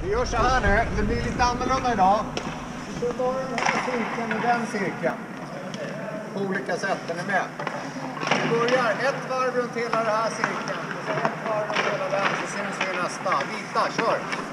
Vi gör så här nu, det blir lite annorlunda idag. Vi kör bara den här cirkeln och den cirkeln. På olika sätt, är ni med? Vi börjar ett varv runt hela den här cirkeln. Och så ett varv runt hela den, så syns vi nästa. Vita, kör!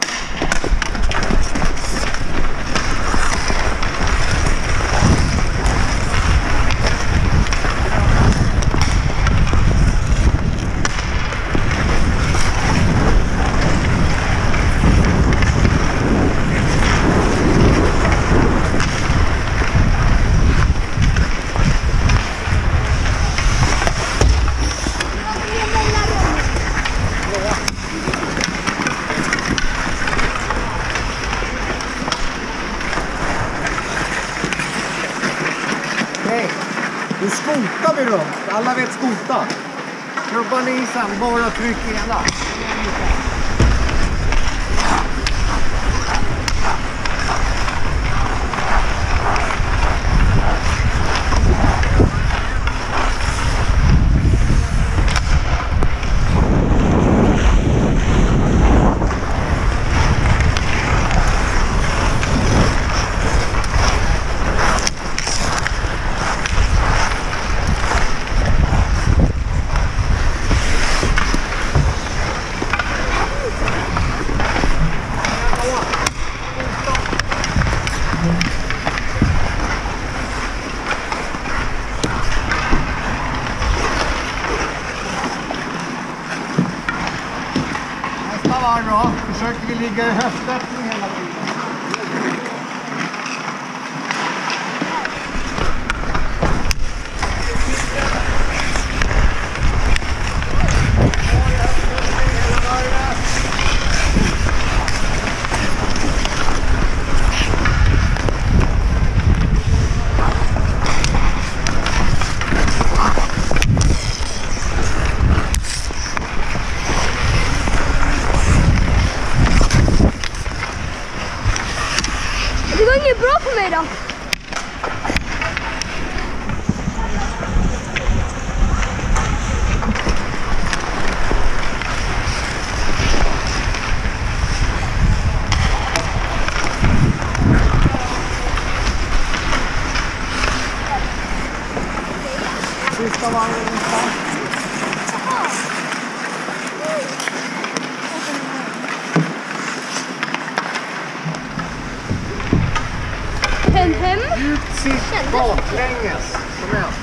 Nu skotar vi runt. Alla vet skota. Krubban i isen, bara tryck ena. Då försöker vi ligga i höftöppning hela tiden. Det går inget bra för mig då. Sista varven någonstans. Hem. Sitt baklänges. Kom igen.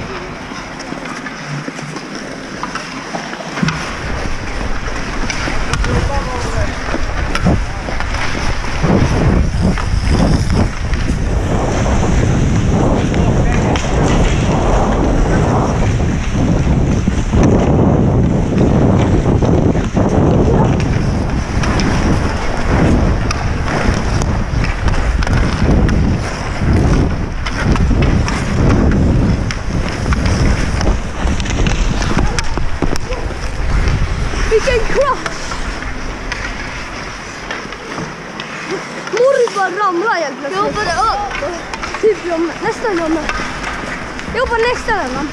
Vilken kropp! Morris bara ramlade helt plötsligt. Jag hoppade upp. Typ nästan Jonna. Jag hoppade nästan Jonna.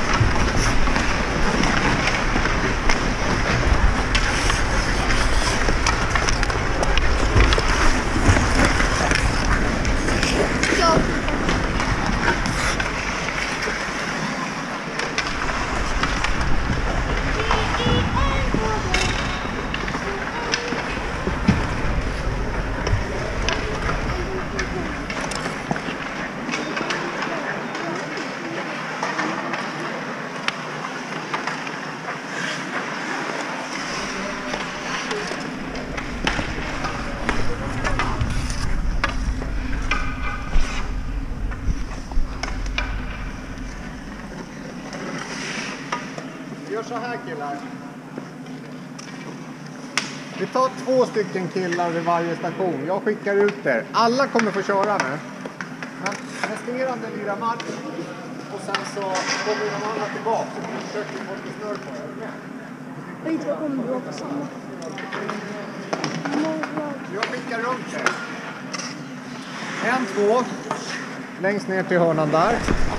Vi gör så här killar. Vi tar 2 stycken killar vid varje station. Jag skickar ut er. Alla kommer få köra nu. Men resterande lirar match. Och sen så kommer de andra tillbaka. Och försöker få lite snurr på er. Jag vet inte vad kommer bra på samma. Jag skickar runt er. 1, 2. Längst ner till hörnan där.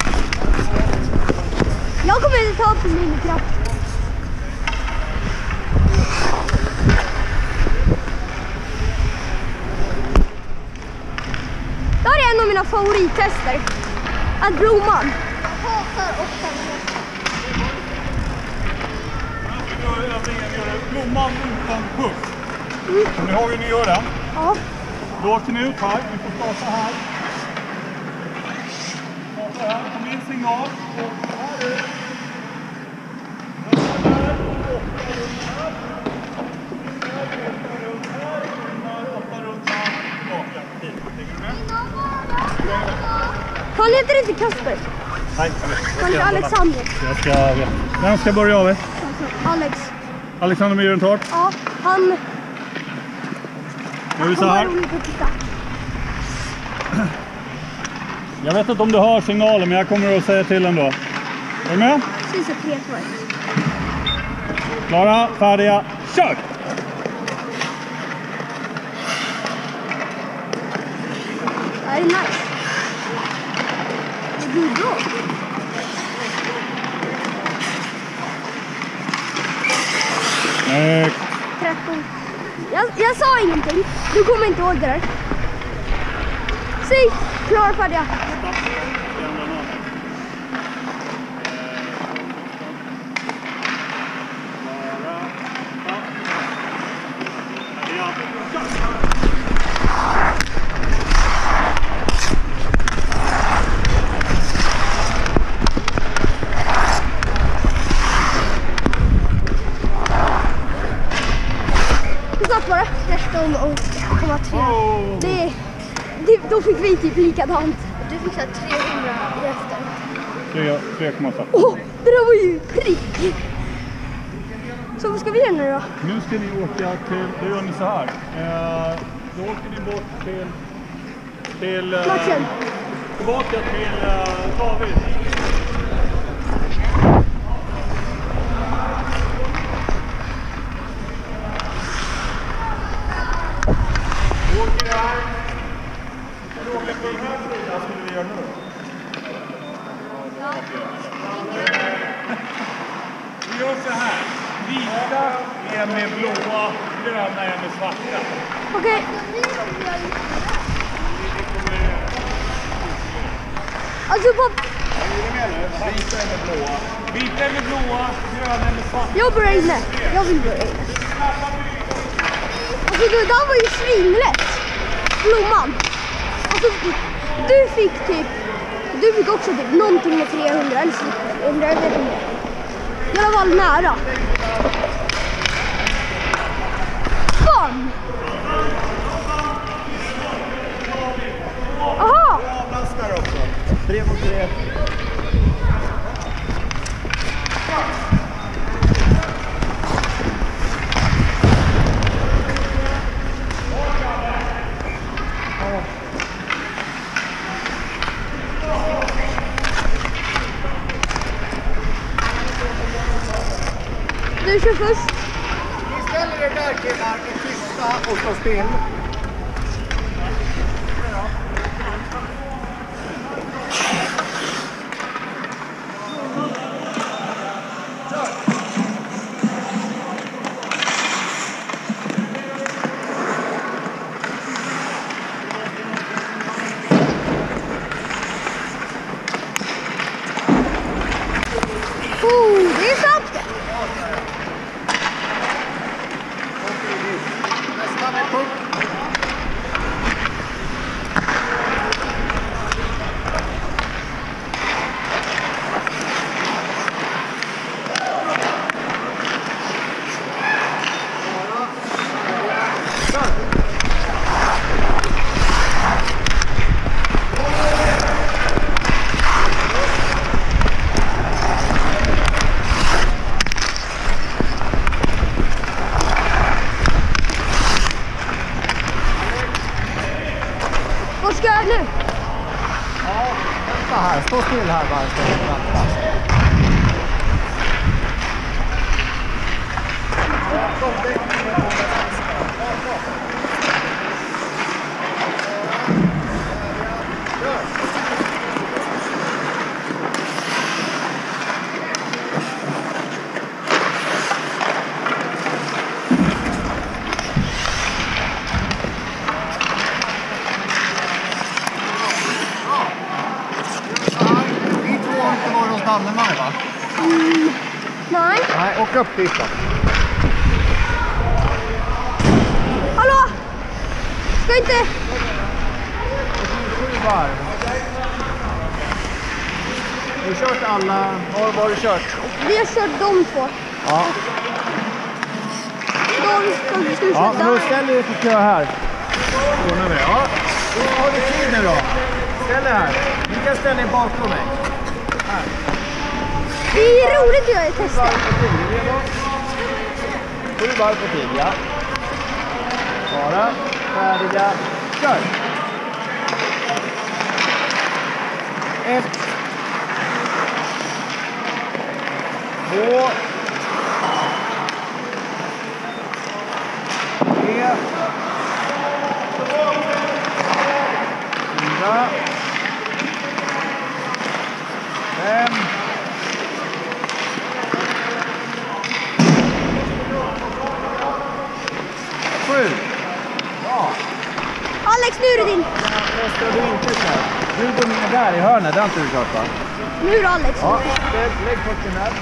Jag kommer inte ta på min kraft. mina favorittester. Att Blomman. Blomman utan puff. Kommer ni ihåg hur ni gör den? Ja. Då åker ni ut här. Vi får starta här. Starta här. Kom in signal. Och här ut. Han heter inte Kasper. Nej, Han heter Alexander. Vem ska börja av er? Alex. Alexander Myrentorp. Ja, han... Nu är vi så här. roligt att titta. Jag vet inte om du hör signalen, men jag kommer att säga till ändå. Är du med? Precis ett 3-2. Klara, färdiga, kör! Det här är nice. Det blir bra. Nej. 13. Jag sa ingenting. Du kommer inte ihåg det där. Säg, klar, färdiga. Hur satt var det? 13,3. Då fick vi typ likadant. Du fick så 300 i efter. 3,5. Det där var ju prick. Så vad ska vi göra nu då? Nu ska ni åka till, då gör ni så här. Då åker ni bort till Matchen. tillbaka till David. Åker här. Ska du åka på den här sidan skulle vi göra nu? Vi gör så här. Vita är med blåa, gröna är med svarta. Okej. Alltså på... Vita är med blåa. Vita är med blåa, gröna är med svarta. Jag börjar inne. Jag vill börja inne. Alltså det där var ju svinlätt. Blomman. Alltså du fick också typ någonting med 300 eller 100, jag vet inte. I alla fall nära. Fan! Aha! Avlastar också. 3 mot 3. Du kör först. Ni ställer er där killar, är tysta och står still. Det är sant. Nästa med puck. Vad ska jag nu? Ja, vänta här. Stå still här bara. Vänta. Mannemar va? Nej. Nej, åk upp dit då. Hallå! Ska inte... 7 varv. Har du kört alla? Vad har du kört? Vi har kört de två. Ja. De ska vi Ja, köra då där. ställer vi på kö här. Ordnar vi det. Ja. Då har du tid nu då. Ställ dig här. Ni kan ställa er bakom mig. Här. Det är roligt att göra ett test. 7 varv på tid. Är du redo? 7 varv på tid, ja. Klara, färdiga, kör! 1 2 3 4 5 7. Bra! Alex, nu är det din. Nästa du inte kört. Du går ner där i hörnet, det har inte du kört va? Nu är det Alex. Ja, lägg pucken där.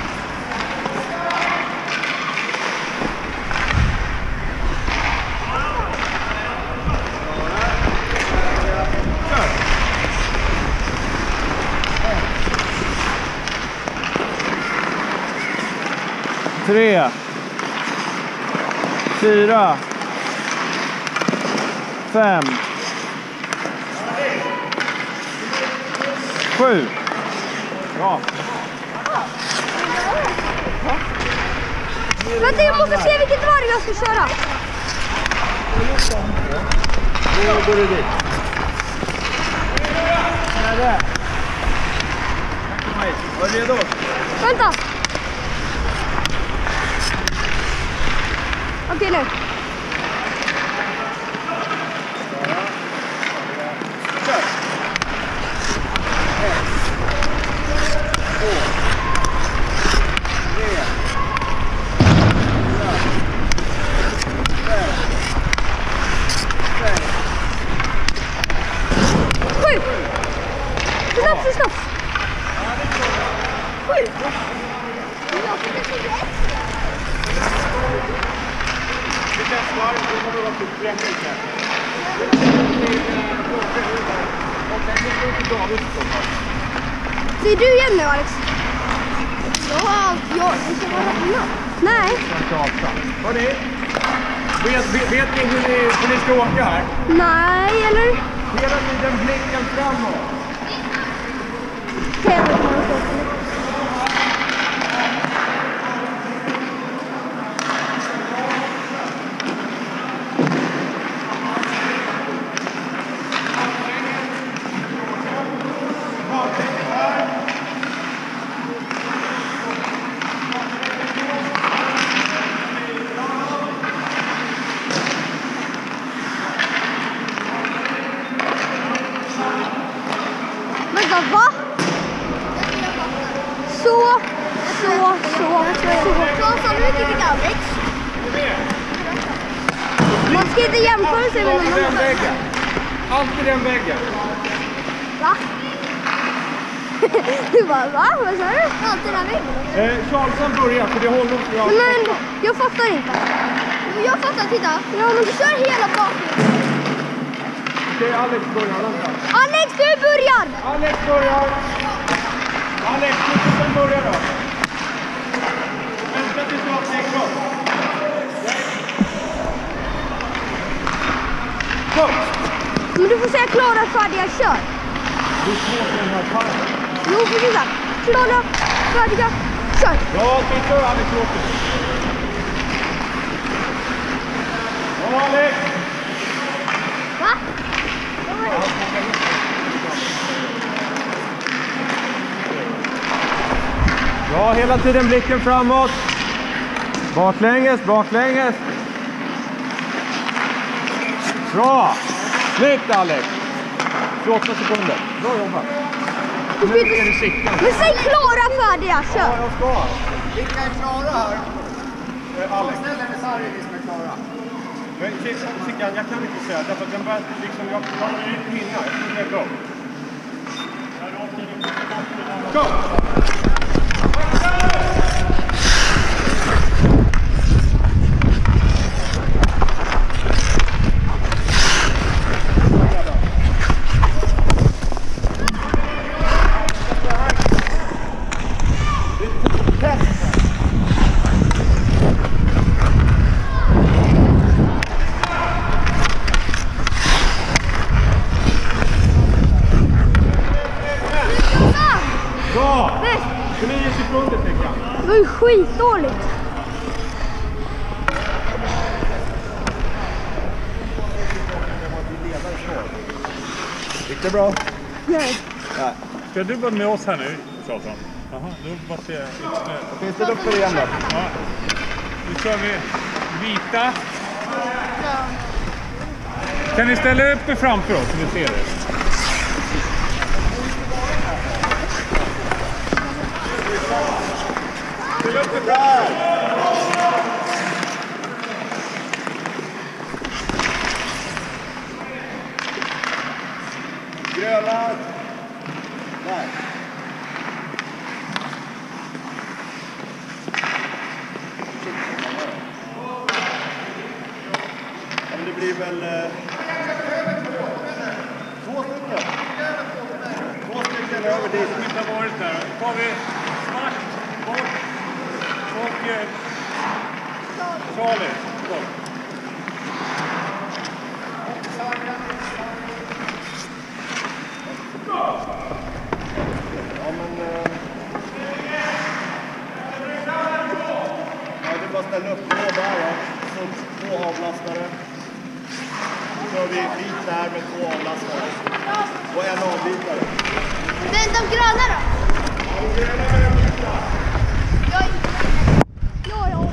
Kör! 3 4 5 7. Bra. Vänta, jag måste se vilket varv jag ska köra. Nu går du dit. Där. Kom hit. Var du redo? Vänta. Okej, nu. Kör! 1 2 3 7. Stopp. 7. Ser du igen nu, Alex? Ja, det ska vara innan. Nej. Hörni, vet ni hur ni ska åka här? Nej, eller? Hela tiden blicken framåt. Kan jag väl komma ihåg. Vänta, va? Så. Sa du mycket fick Alex? Man ska inte jämföra sig med någon Den annan. väggen. Alltid den väggen. Va? Du bara, va? Vad sa du? Alltid den väggen. Charlesson börjar, för det håller inte jag. Men jag fattar inte. Jag fattar, titta. Ja, men du kör hela bakom. Okej, Alex börjar. Vänta. Alex, du börjar! Alex börjar. Alex, du börjar då. Vänta tills du har tänkt upp. Kom! Men du får säga klara, färdiga, kör. Du är svårt med den här parken. Jo, precis så. Klara, färdiga, kör. Ja, titta hur Alex åker. Ja, Alex! Va? Ja, hela tiden blicken framåt. Baklänges, baklänges. Bra! Snyggt, Alex! 28 sekunder. Bra jobbat. Nu är det sikten. Men säg klara, färdiga, kör. Ja, jag ska. Vilka är klara här? Alex. Ställ en sarvis som är klara. Men Sickan, jag kan inte säga. Därför att den börjar liksom, jag kan inte hinna. Jag tror det är bra. Kom! var ju skitdåligt. Gick det bra? Nej. Nej. Ska du vara med oss här nu, Charlton? Jaha, då bara se. Finns det luft igen då? Ja. Nu kör vi vita. Kan ni ställa upp er framför oss så vi ser det? Ställ upp er där! Gröna. Där. Men det blir väl... Två stycken över dit. Som inte har varit där. Då tar vi svart, bort och Charlie. Bort. Ja, men... Ja, det är bara att ställa upp två där, ja. Så två avlastare. Så kör vi vit där med två avlastare. Och en avbytare. Men de gröna då? De gröna med en vita. Ja.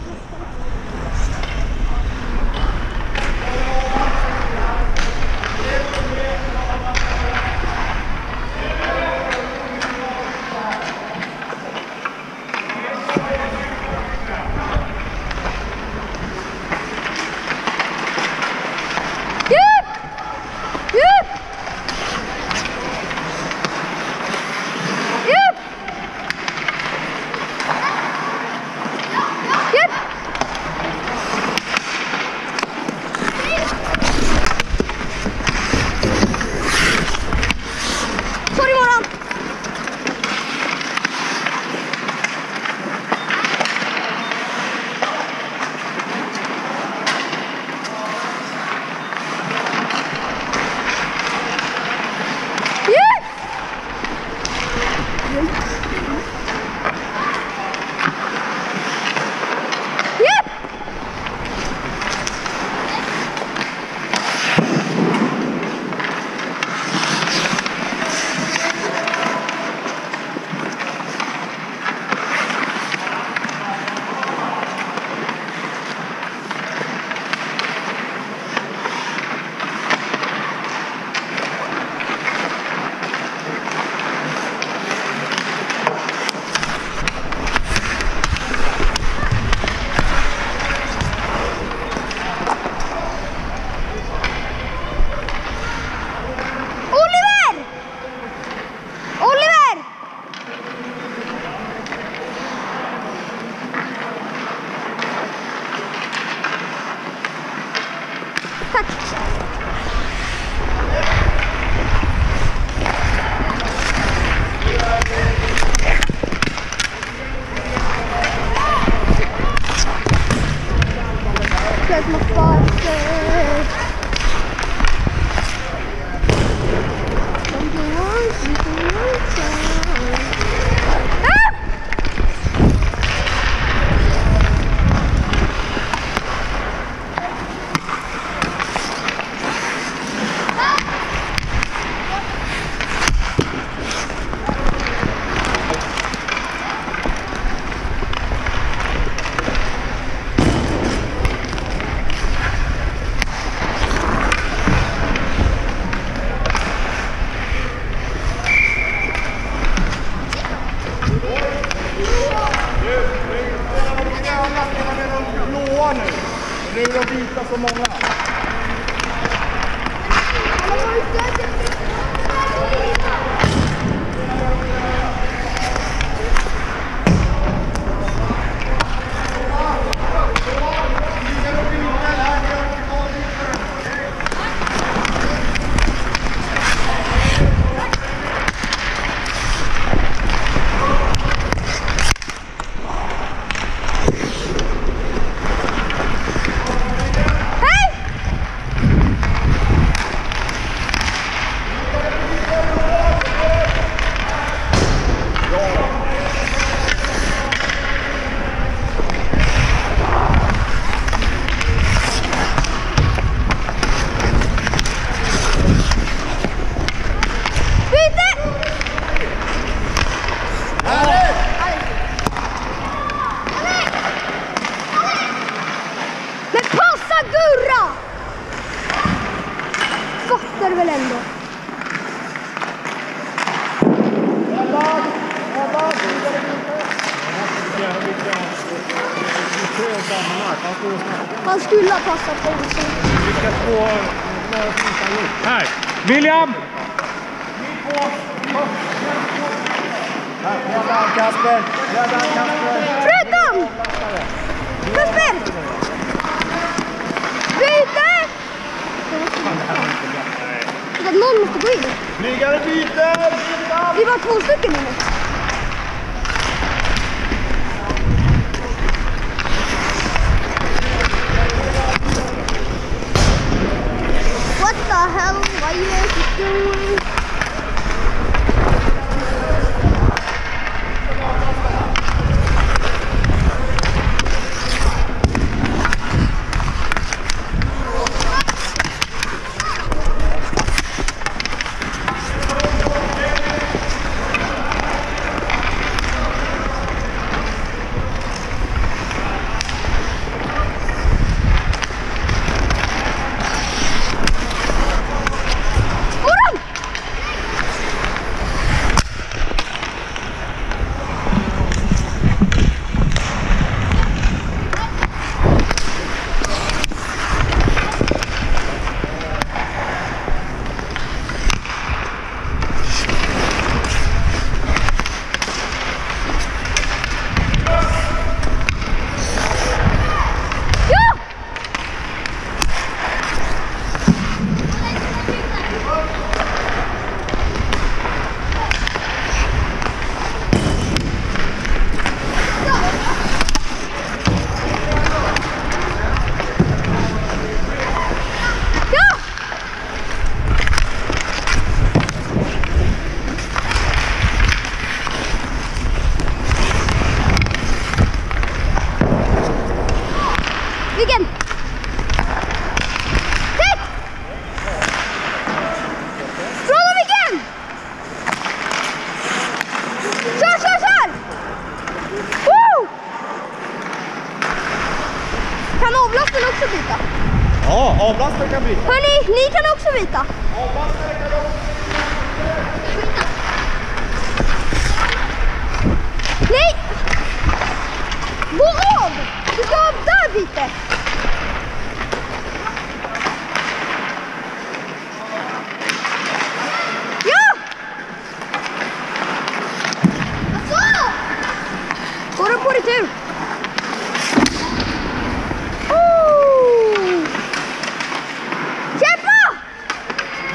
Sorry, Moran. Like my father. Nu är de vita så många. Hej! passar det väl ändå. Han skulle ha passat på det. Vilka två några som inte har gjort? Här! William! Redan Kasper! Freddan! Kasper! Byte! Någon måste gå in. Flygare byter! Vi var 2 stycken nu. What the hell? Why are you doing? Vilken? Hit! Fråga vilken! Kör! Woo! Kan avlasten också byta? Ja, avlasten kan byta. Hörni, ni kan också byta. Avlasten kan också. Nej! Gå av! Du ska av där byte. Ja! Går du på din tur? Kämpa!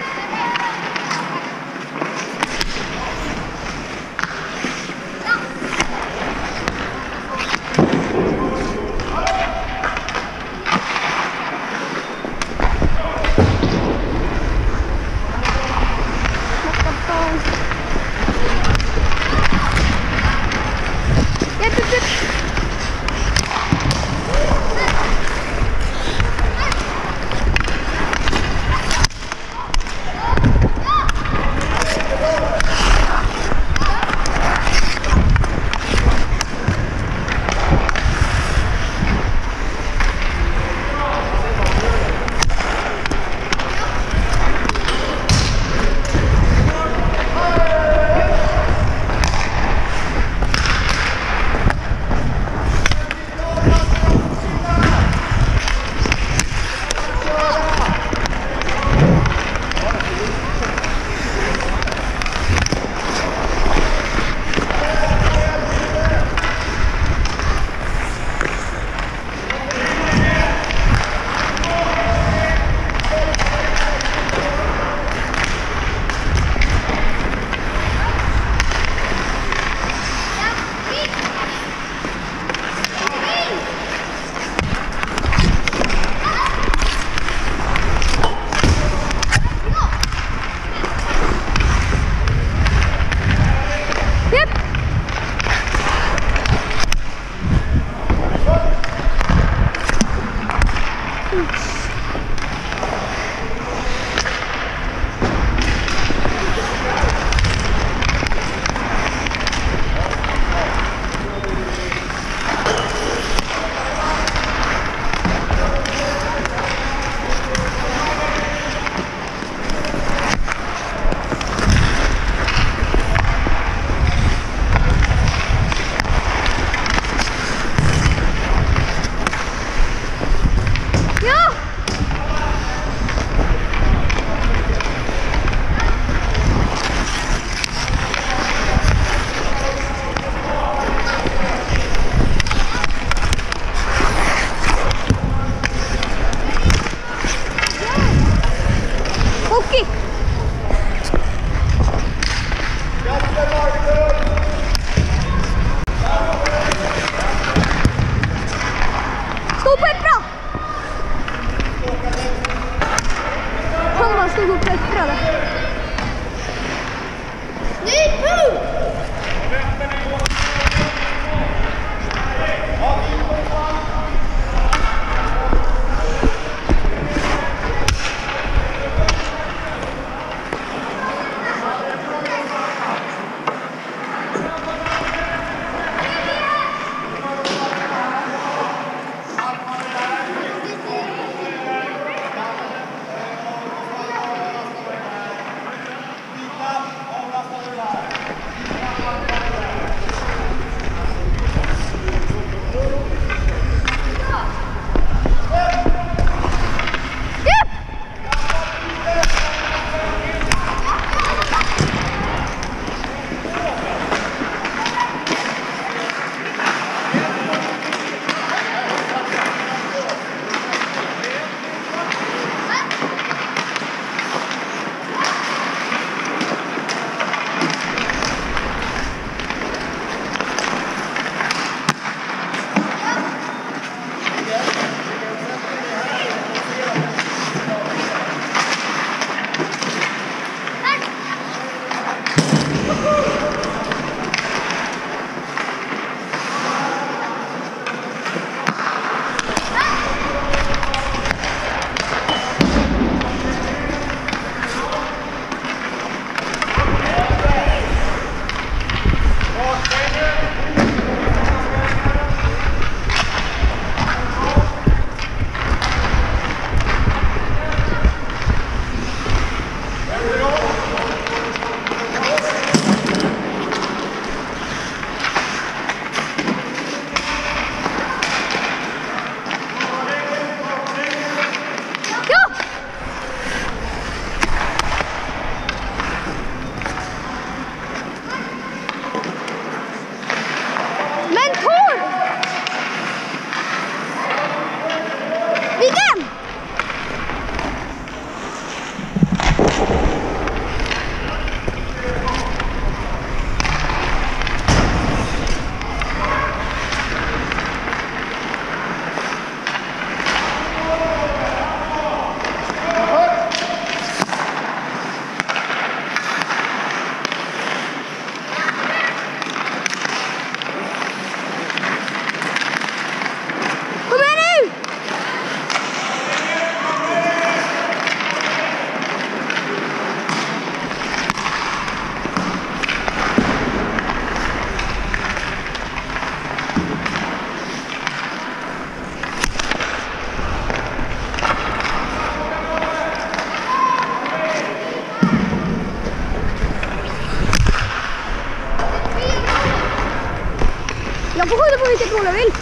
Hockey! Stå peppra! Han bara stod och pepprade. Nej, boo! Jag får skjuta på vilket mål jag vill.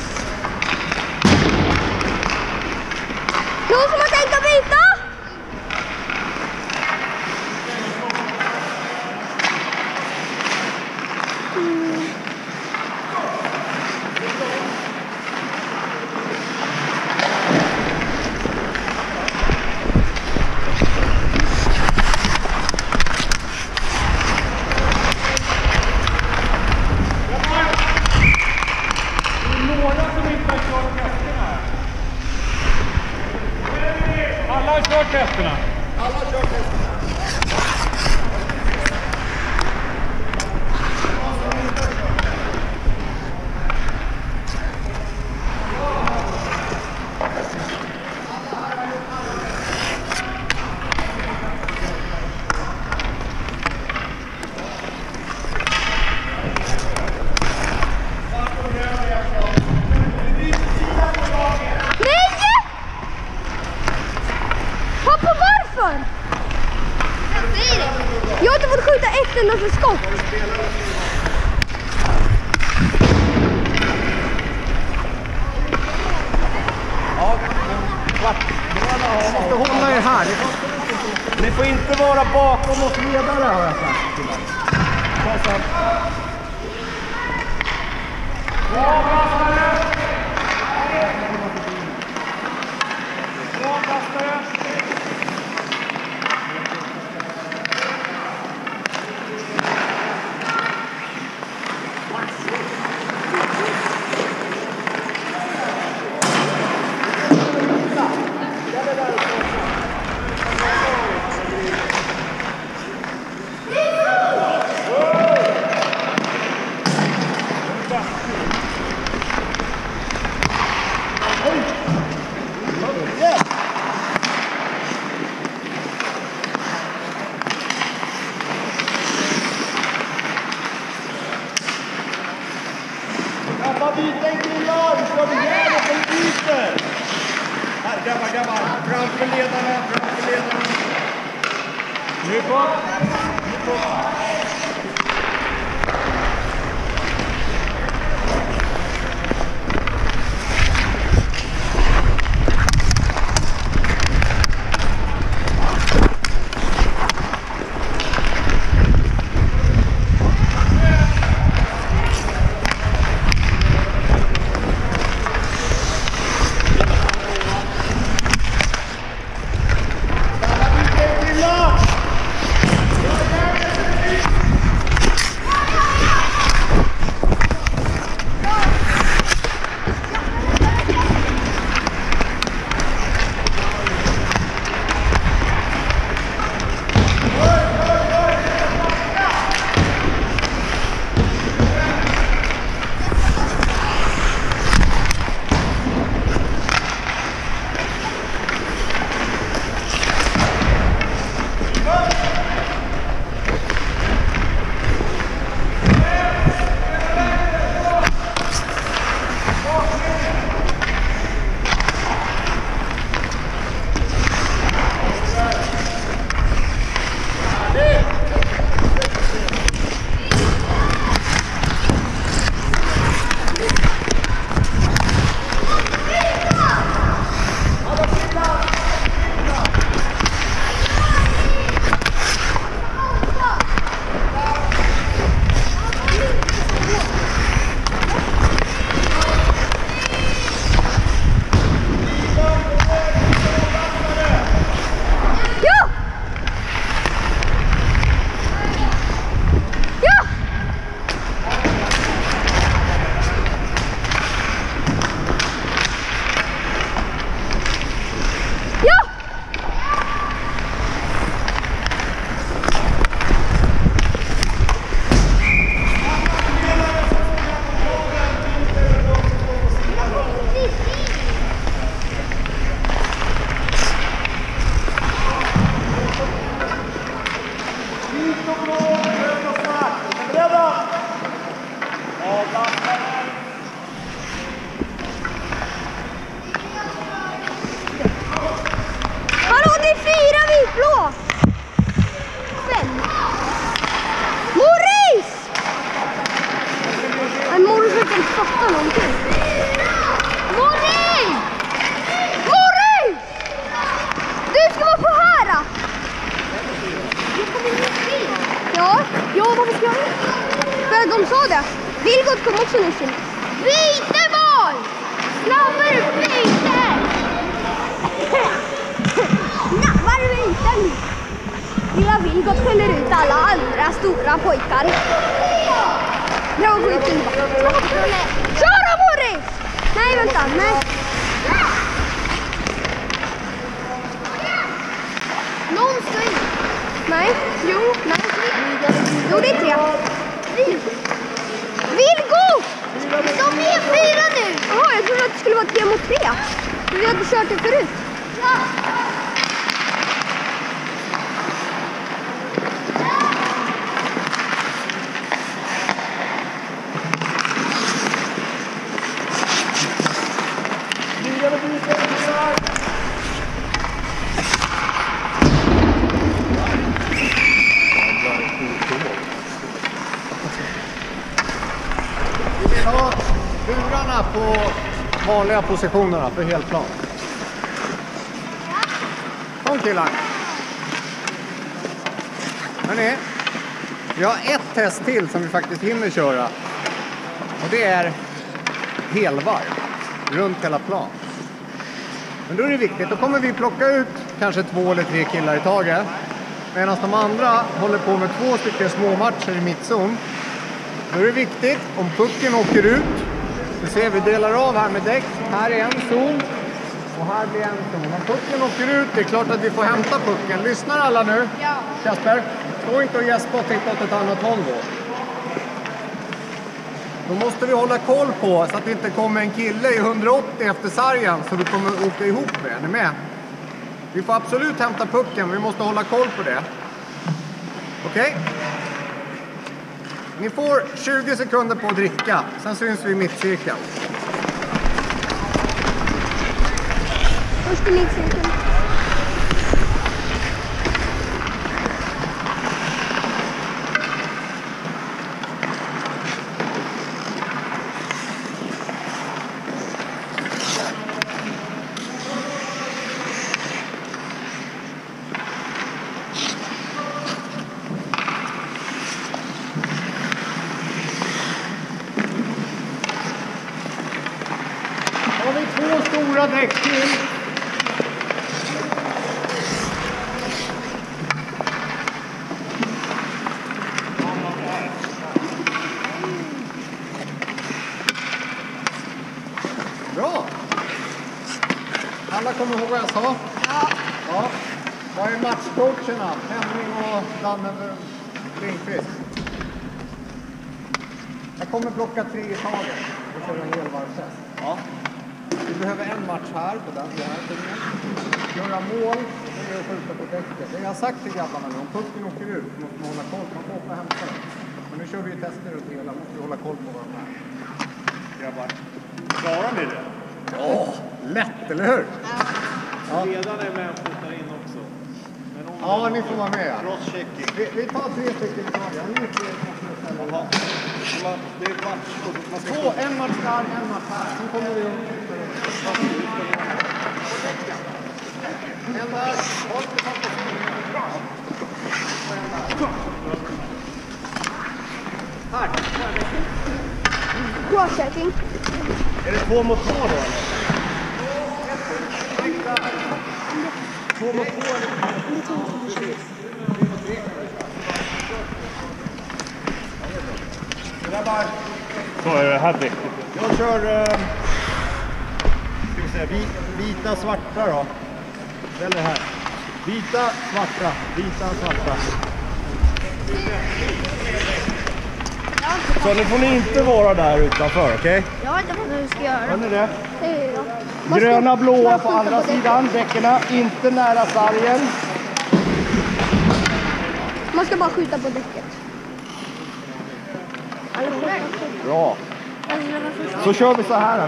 Någon som har tänkt att byta? Alla har kört testerna. Jag har inte fått skjuta ett enda för skott. Jag måste hålla er här. Ni får inte vara bakom oss ledare, har jag sagt till er. Hallå, det är 4 vitblå! 5. Morris! Nej, Morris kan inte fatta någonting. Morris! Morris! Du ska vara på här! Ja, varför ska jag det? För de sa det. Vilgot kom också nyss in. Vitemål! Snabbare vite! Snabbare vite! Lilla Vilgot skäller ut alla andra stora pojkar. Bra, skjut in. Kör då, Morris! Nej, vänta, nej. Någon ska in. Nej, nej. Jo, det är 3. Vilgo! De är 4 nu! Jaha, jag trodde att det skulle vara 3 mot 3. Vi hade kört det förut. Ja. Vi vill ha burarna på vanliga positionerna för helplan. Kom killar. Hörrni, vi har ett test till som vi faktiskt hinner köra. Och det är helvarv runt hela plan. Men då är det viktigt, då kommer vi plocka ut kanske 2 eller 3 killar i taget. Medan de andra håller på med 2 stycken små matcher i mittzon. Då är det viktigt, om pucken åker ut, så ser vi delar av här med däck. Här är en zon och här blir en zon. Om pucken åker ut, det är klart att vi får hämta pucken. Lyssnar alla nu? Ja. Kasper, stå inte och gäspa och titta åt ett annat håll då. Då måste vi hålla koll på så att det inte kommer en kille i 180 efter sargen så du kommer åka ihop med. Är ni med? Vi får absolut hämta pucken, vi måste hålla koll på det. Okej? Ni får 20 sekunder på att dricka, sen syns vi i mittcirkeln. Först i mittcirkeln. däck till. Bra! Alla kommer ihåg vad jag sa? Ja. Vad är matchcoacherna? Henning och Danne Lindqvist. Jag kommer plocka 3 i taget och köra en helvarvstest. Ja. Vi behöver en match här på den här tingen. Göra mål och skjuta på däcket. Det jag har sagt till grabbarna nu, om pucken åker ut måste man hålla koll. Man får åka och hämta den. Men nu kör vi ju tester och hela. Måste vi hålla koll på vad de är. Grabbar, klarar ni det? Ja, lätt, eller hur? Ja. Ledaren är med och fotar in också. Men om Ja, ni får vara med. crosschecking. Vi tar 3 stycken i taget. Ni är 3 Jaha. Det är match. Man ska två, en match där, en match här. Sen kommer vi upp. En där. Håll på pappa. Här. Crosschecking. Är det 2 mot 2 då eller? 2 mot 2 Grabbar. Så är det här däcket. Jag kör ska vi säga, vita, svarta då. Eller här. Vita, svarta. Vita, svarta. Så nu får ni inte vara där utanför, okej? Jag vet inte vad du ska göra. Hör ni det? Hej då. Gröna, blåa på skjuta andra däcket. sidan. Däckerna inte nära sargen. Man ska bara skjuta på däcket. Bra. Så kör vi så här.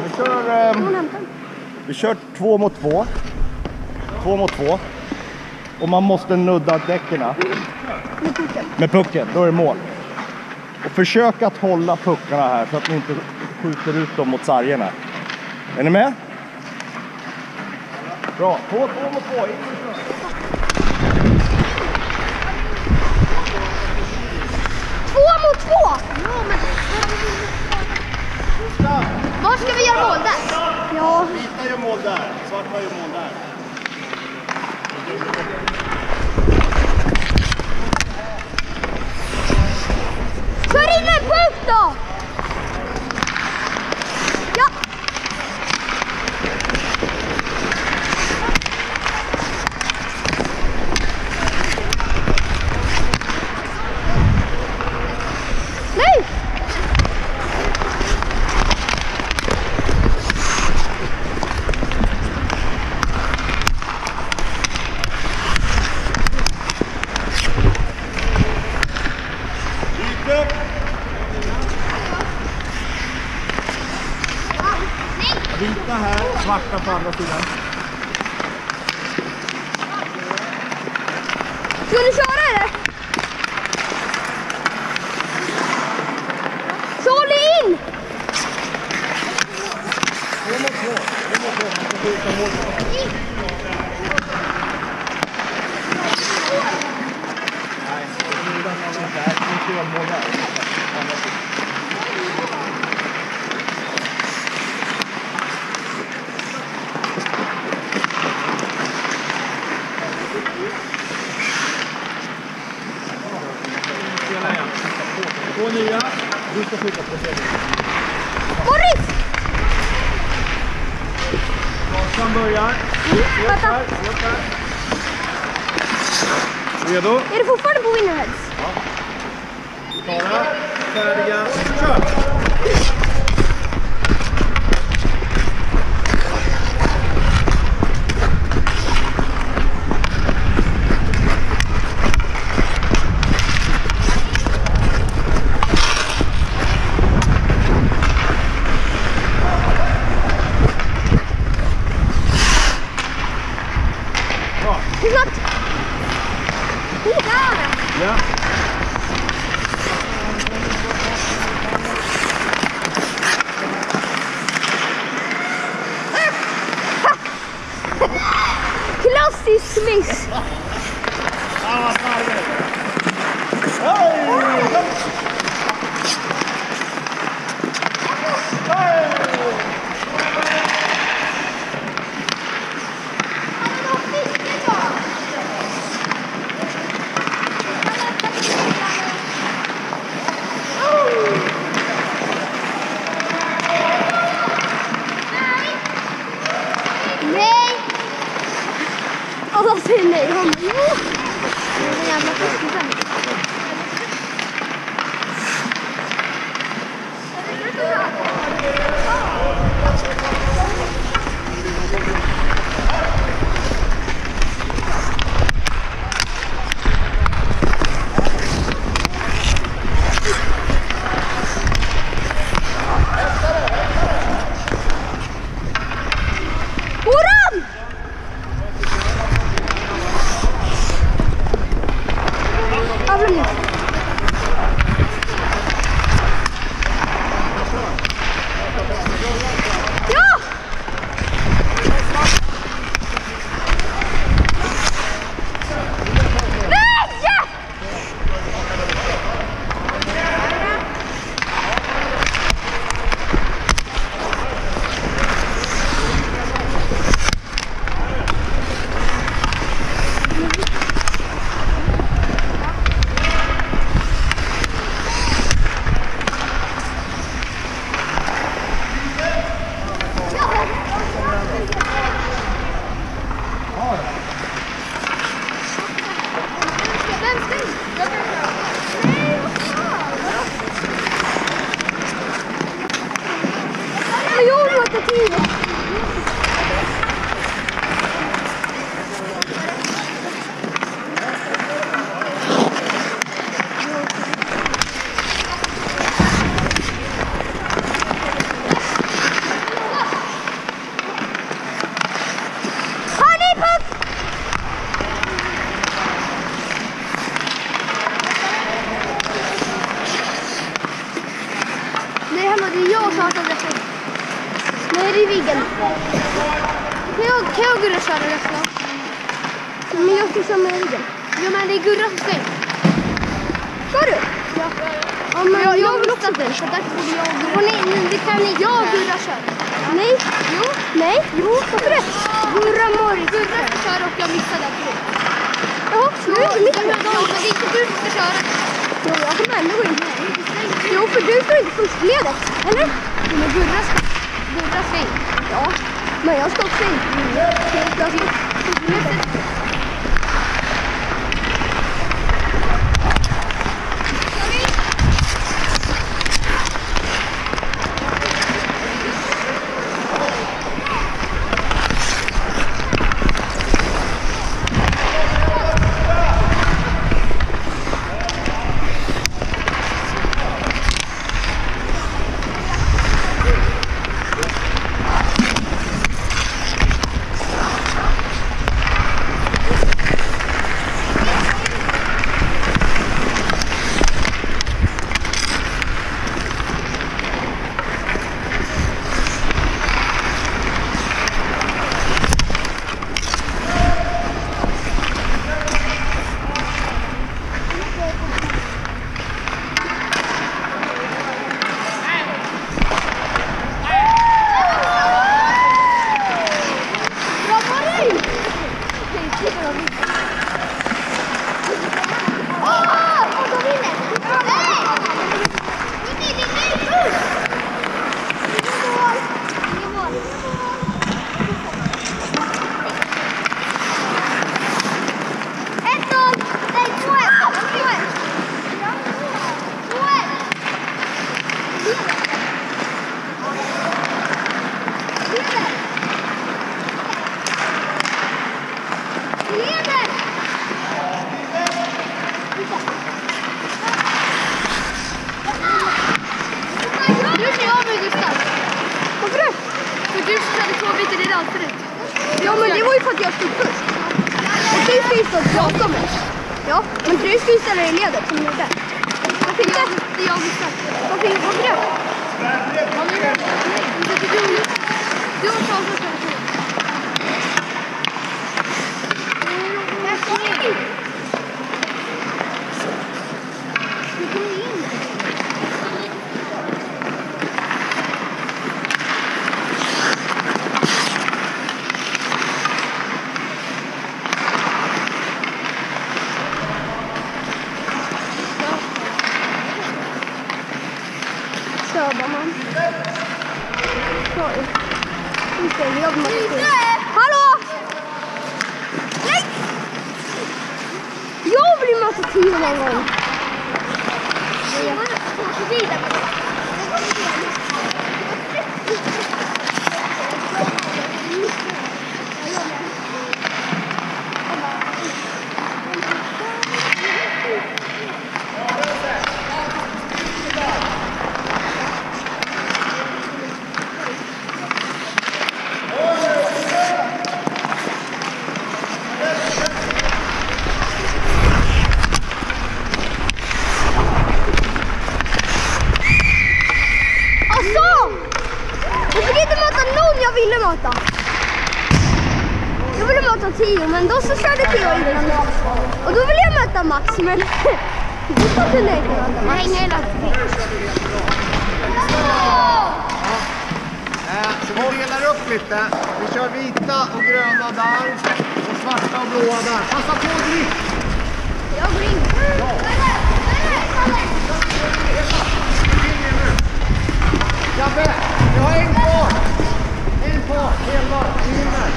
Vi kör 2 mot 2. 2 mot 2. Och man måste nudda däckerna. Med pucken. Med pucken, då är det mål. Och försök att hålla puckarna här så att ni inte skjuter ut dem mot sargerna. Är ni med? Bra, 2 mot 2. 2 mot 2! Var ska vi göra mål där? Ja. Vita gör mål där, svarta gör mål där. Kör in en puck då! Ja! Nej! Vita här, svarta på andra sidan. Ska ni köra eller? Kör ni in! Två nya, du ska skjuta på sedan. Morris! Karlsson börjar. Vänta. Redo? Är det fortfarande på Winnerheads? Klara, färdiga, kör! Hur snabbt? Där! Ja. Klassisk miss! Jävlar nu. Ja! Kan jag Gurra köra resten? Men jag ska köra med ryggen. Ja, men det är Gurra som ska. Ska du? Ja. Ja, men jag vill också det. Så därför borde jag och Gurra. Nej, det kan ni. Jag och Gurra kör. Nej. Jo. Nej. Jo, varför det? Gurra ska köra och jag missade det. Jaha, nu är det mitt. Det är inte du som ska köra. Jo, jag kommer ändå gå in. Jo, för du står inte först ledet, eller? Men Gurra ska in. Ja. Men jag ska också in. Ja, men det var ju för att jag stod först. Och du ska ju stå och prata med. Ja, men du ska ju ställa dig i ledet som du gjorde. Varför inte? Det jag missat. Varför det? Du har pratat med dig. Hallå! Nej! Jag blir massa tid någon gång. Theo, men då så körde Theo innan. Och då ville jag möta Max, men då kunde jag inte möta Max. Nej, Så vi delar upp lite. Vi kör vita och gröna där. Och svarta och blåa där. Passa på att drift. Jag går in. Jabbe, vi har en kvar. En kvar. Hela. Vinner.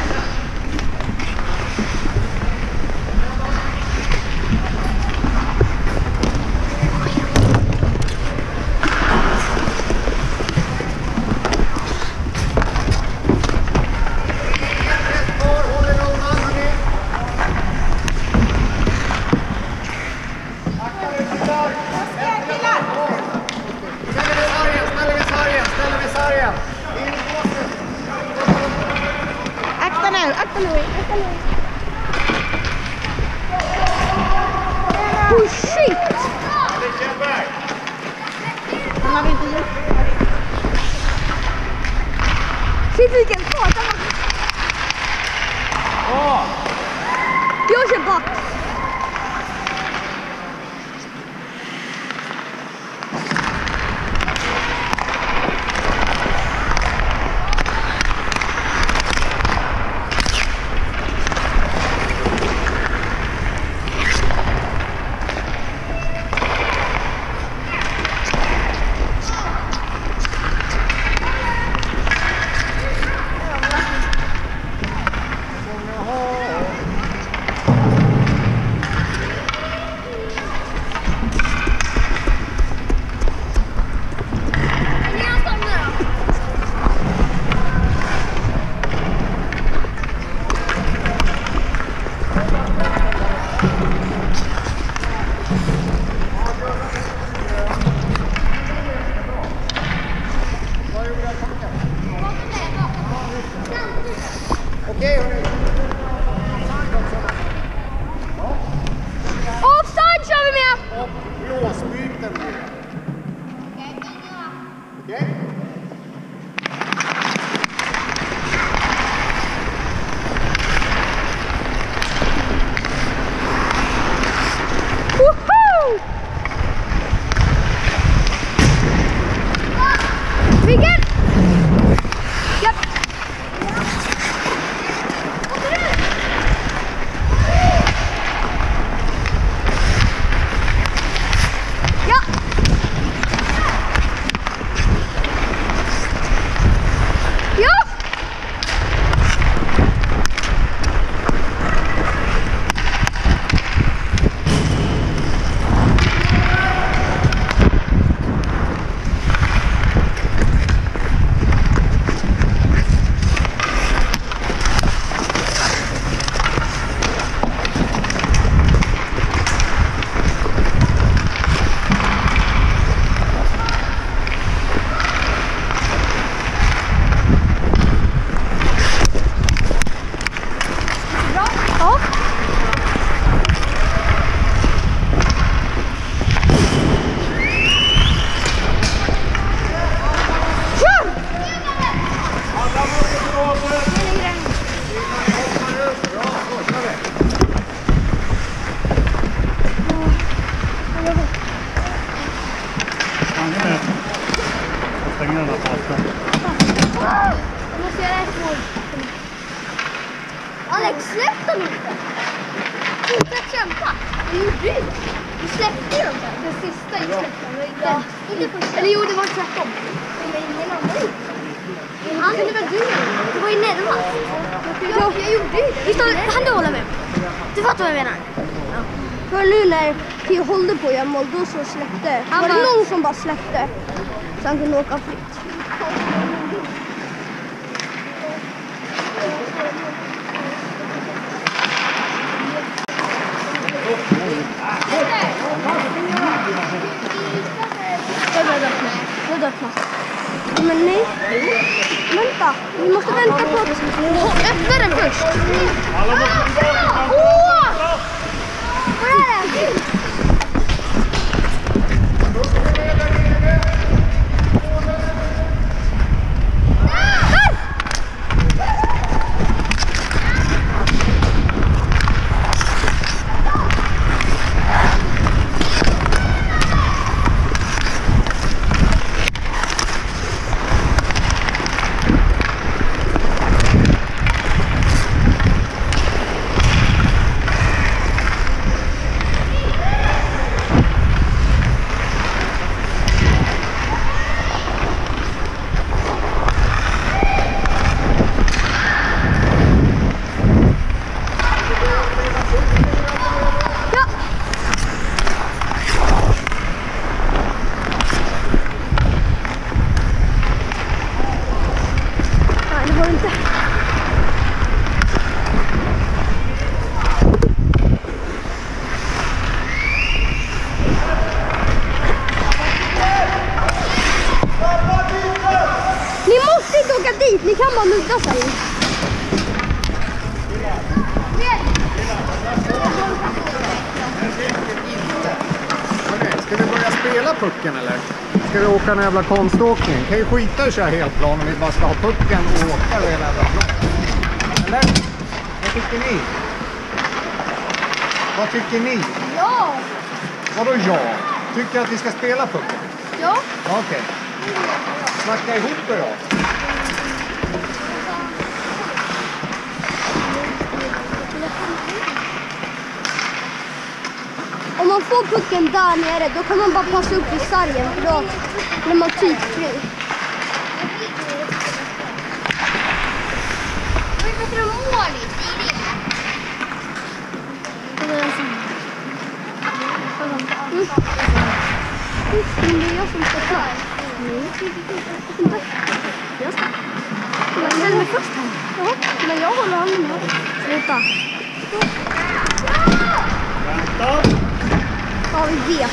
Oh shit! Han har inte gjort. Shit, vilken fart! Jag kör bak. Okej, hörni. Offside kör vi med! Och blåsbyten blir det. Okej? Woho! Vilken? Japp. Ja. Ja. Ja. Kör! Jag stänger den här fasen. Jag måste göra ett mål. Alex, släpp dem inte! Fortsätt kämpa! Du gjorde ju det. Du släppte ju dem där. Den sista gick släppte. Ja, inte första. Eller jo, det var tvärtom. Men ingen annan gjorde det. Han kunde väl du göra? Det var ju närmast. Jag gjorde ju det. Han du hålla med. Du fattar vad jag menar. För nu när Theo hållde på att göra mål, då så släppte. Var det någon som bara släppte? Så han kunde åka fritt. Jag öppna. Men nej. Vänta. Vi måste vänta på att... Öppna den först. Åh! Vad är det? skit, ni kan bara nudda sig. Okej, ska vi börja spela pucken eller? Ska vi åka en jävla konståkning? Kan ju skita i så här helt plan om vi bara ska ha pucken och åka över hela jävla plan. Eller? Vad tycker ni? Vad tycker ni? Ja. Vadå ja? Tycker att vi ska spela pucken? Ja. Okej. Snacka ihop er då. Om man får pucken där nere, då kan man bara passa upp i sargen, för då blir man typ fri. Vad är det för mål? Men det är jag som ska ta. Nej. Jag ska. Jag ställer mig först här. Ja, men jag håller handen här. Sluta. Ja, vi vet.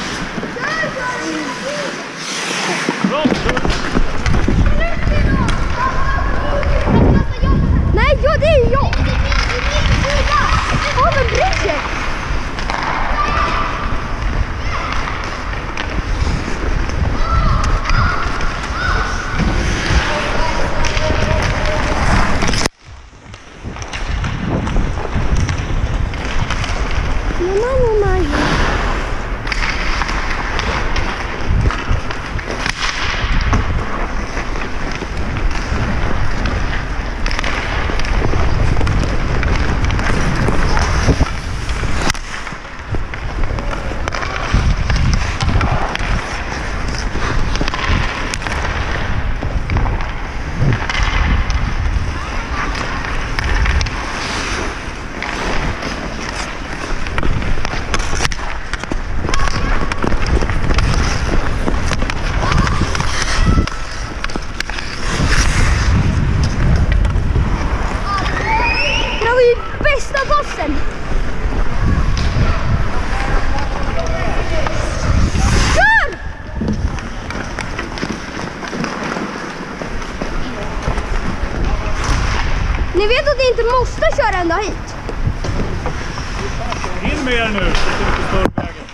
Nej, ja, det är jag. Ja, men bryr sig. Ni vet att ni inte måste köra ända hit. In med er nu, så att du inte stör vägen.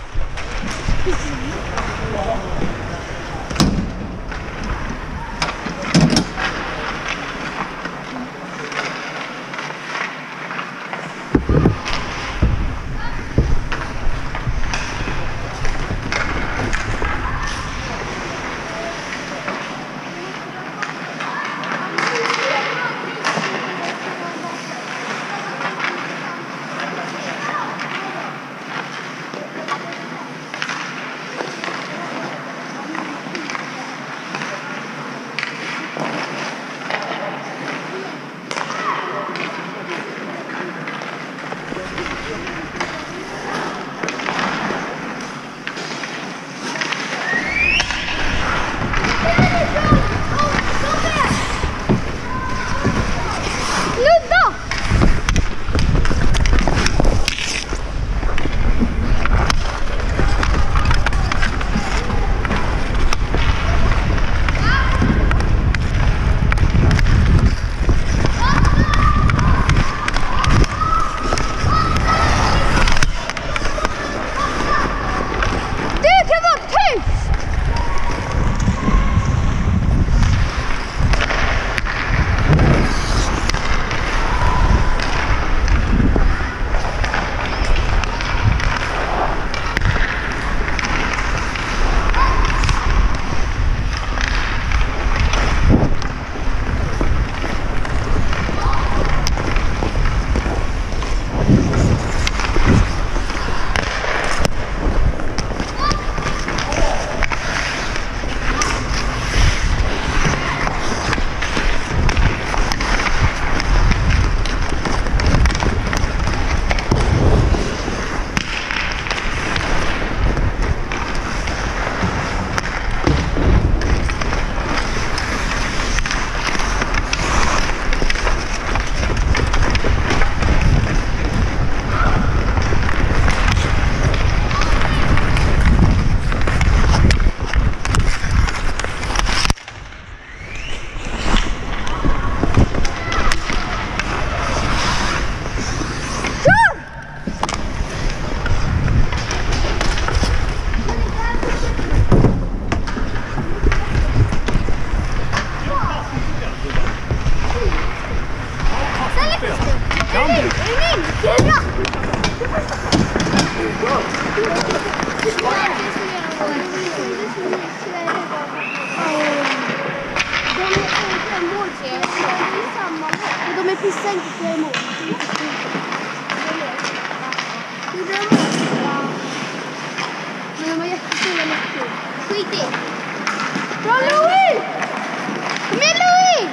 Skit i. Bra Louis! Kom igen Louis!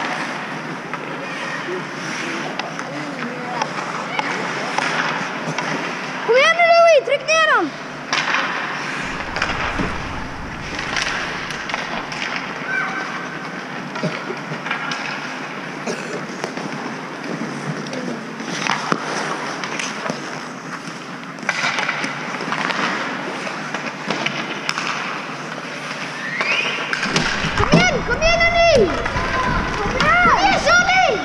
Kom igen nu Louis, tryck ner den! Kom igen hörni! Kom igen Charlie!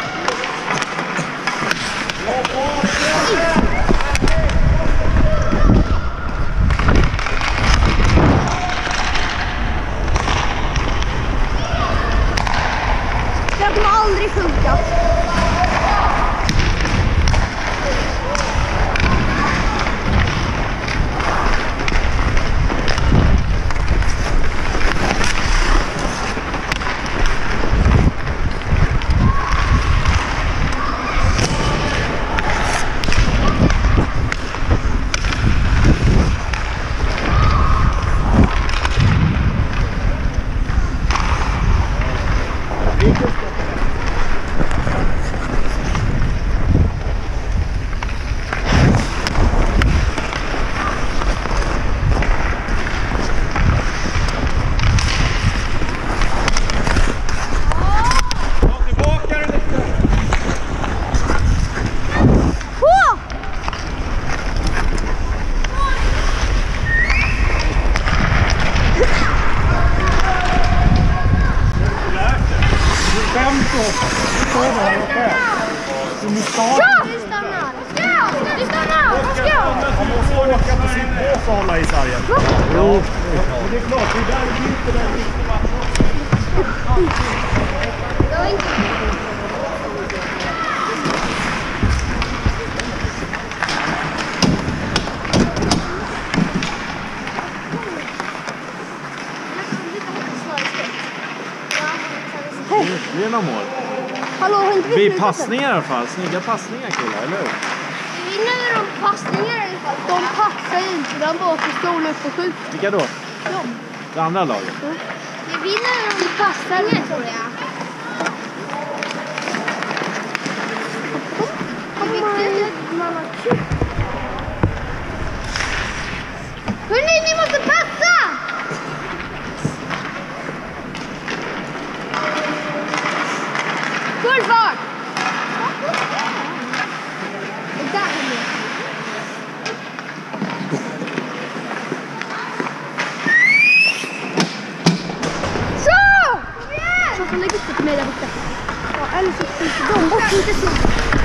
Det kommer aldrig funka. Du stannar! Vad ska jag? Man måste åka på sin bås och hålla i sargen. Ja, och det är klart, det är där det inte där riktigt matchen. Det är några mål. Hallå, har inte vi Vi slutat passningar i alla fall. Snygga passningar killar, eller hur? Vi vinner de passningar i alla fall. än? De passar inte, de bara pistol upp och skjuter. Vilka då? De. Det andra laget? Vi vinner de passningar tror jag. Hörrni, ni måste passa! Full fart! Där är det. Så! Så får lägga upp det till mig där borta. Ja, eller så skjuter de bort, inte så.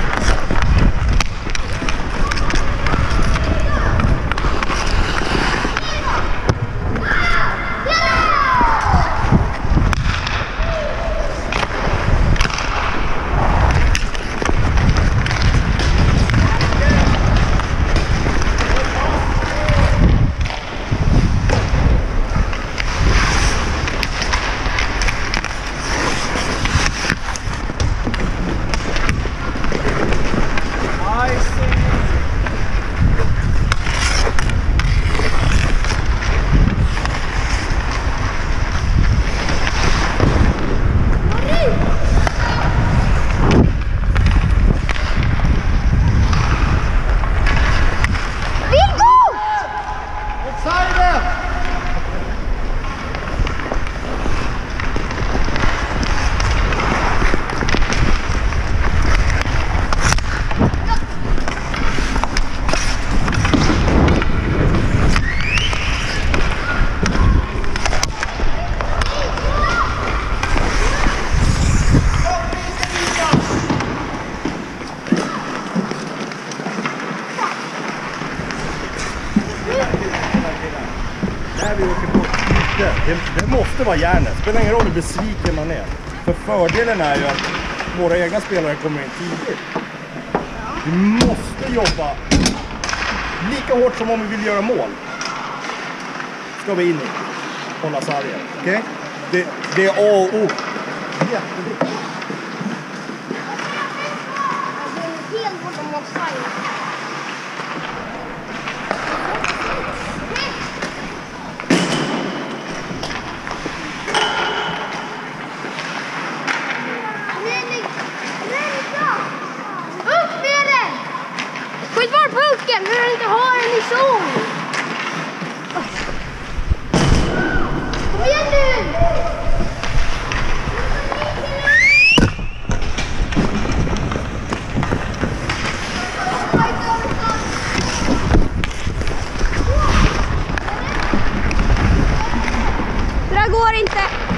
Där vi åker på det måste vara järnet. Det spelar ingen roll hur besviken man är. För fördelen är ju att våra egna spelare kommer in tidigt. Vi måste jobba lika hårt som om vi vill göra mål. Ska vi in i. Hålla sargen. Okej? Det är A och O. Jätteviktigt. Det är helt bortom offside. går inte.